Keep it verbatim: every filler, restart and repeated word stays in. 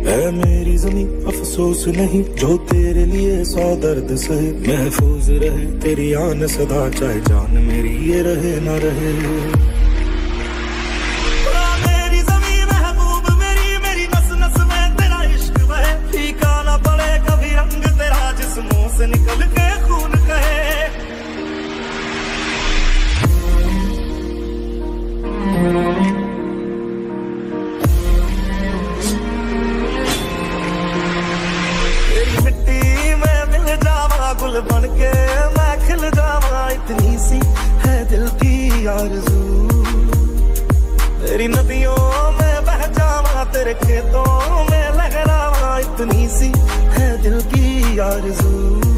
है मेरी ज़मीं अफसोस नहीं जो तेरे लिए सौ दर्द सहे, महफूज रहे तेरी आन सदा चाहे जान मेरी ये रहे ना रहे। मेरी ज़मीं महबूब मेरी, मेरी नस नस में तेरा इश्क बहे, फीका ना पड़े कभी रंग तेरा जिस मुंह से निकल के खून कहे। गुल बन के मैं खिल जावा, इतनी सी है दिल की आरज़ू। तेरी नदियों में बह जावा, तेरे खेतों में लहरावा, इतनी सी है दिल की आरज़ू।